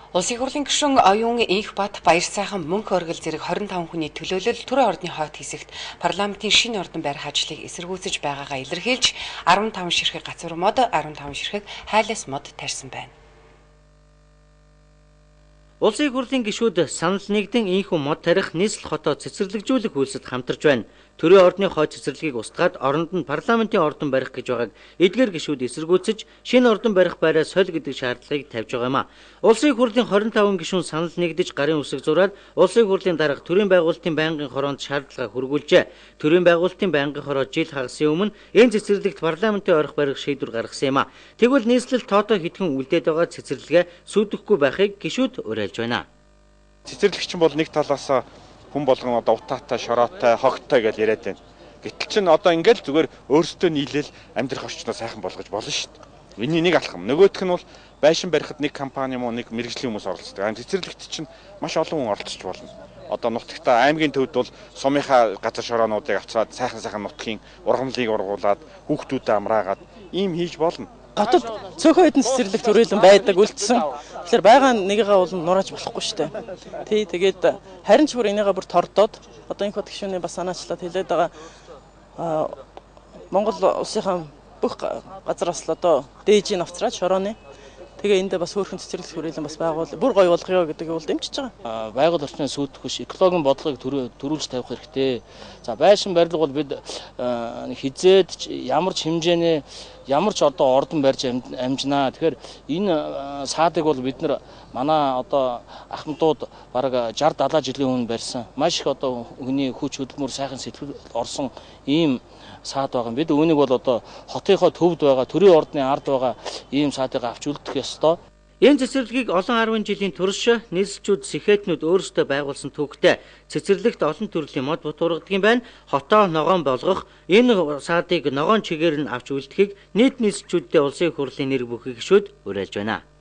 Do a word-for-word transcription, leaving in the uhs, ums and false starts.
Улсын хурлын гишүүн оюун инх бат баяр сайхан мөнх оргил зэрэг хорин таван хүний төлөөлөл төрийн ордны хойд хэсэгт парламентын шинэ ордон барих ажлыг эсэргүүцэж байгаагаа илэрхийлж арван таван ширхэг гацуур мод, арван таван ширхэг хайлас мод тарьсан байна. Улсын хурлын гишүүд санал нэгдэн инхүү мод тарих нийслэл хотоо цэцэрлэгжүүлэх үйлсэд хамтарч байна. Төрийн ордны хойд цэцэрлэгийг устгаад оронд нь парламентын ордон барих гэж байгааг эдгээр гишүүд эсэргүүцэж шинэ ордон барих байраа соль гэдэг шаардлагыг тавьж байгаа юм а. Улсын хурлын хорин таван гишүүн санал нэгдэж гарын үсэг зураад улсын хурлын дарга төрийн байгуулалтын байнгын хороонд шаардлага хүргүүлжээ. Төрийн байгуулалтын байнгын хороо жил хагасын өмнө энэ цэцэрлэгт парламентын орох барих шийдвэр гаргасан юм а. Тэгвэл нийслэл тоотоо хитгэн үлдээд байгаа цэцэрлэгээ сүйтгэхгүй байхыг гишүүд уриалж байна. Цэцэрлэгч бол нэг талаас хүн болгон одоо утаатай, шороотой, хогтой гэж яриад байна. Гэтэл чинь одоо ингээл зүгээр өөрсдөө нийлээл амьдрах орчноо сайхан болгож болно шүү дээ. Энийн нэг алхам. Нөгөөх нь бол байшин барихад нэг компани муу нэг мэрэгжлийн хүмүүс оролцдог. Цэцэрлэгт чинь маш олон хүн оролцож болно. Одоо нутагта аймгийн төвд бол сумынхаа газар шороонуудыг авцаад сайхан сайхан нутгийн ургамлыг ургуулад хүүхдүүдэд амраагаад ийм хийж болно. Хотод цөөхөн хэдэн цэцэрлэг төрөлн байдаг үлдсэн. Тэгэхээр байгаа нэгийгээ бол нурааж болохгүй шүү дээ. Тий тэгээд харин ч бүр энийгээ бүр тордоод одоо энэ хот гишүүний бас санаачлаад хэлээд байгаа Монгол улсынхаа бүх газараас л одоо дээжийн авцраад шорооны тэгээ эндээ бас хөөрхөн цэцэрлэг төрөлн бас байгуул бүр гоё болгоё гэдэг бол дэмжиж байгаа. Байгаль орчныг сүйтгэж экологийн бодлогыг төрүүлж тавих хэрэгтэй. За байшин барилга бол бид хизээд ямар ч хэмжээний ямар ч одоо ордон барьж амжинаа. Тэгэхээр энэ саадыг бол бид нар манай одоо ахмадууд бараг шард далаа жилийн өмнө барьсан. Маш их одоо хүний хүч хөдөлмөр сайхан сэтгэл орсон ийм саад байгаа. Бид үүнийг бол одоо хотынхоо төвд байгаа, төрийн ордны ард байгаа ийм саадыг авч үлдэх ёстой. Энэ цэцэрлэгийг олон арван жилийн турш нийслэлчүүд сэхэтнүүд өөрсдөө байгуулсан төвхтэй цэцэрлэгт олон төрлийн мод бутуургадаг юм байна. Хотоо ногоон болгох энэ саадыг ногоон чигээр нь авч үлдэхийг нийт нийслэлчүүддээ улсын хурлын нэр бүхий гишүүд уриалж байна.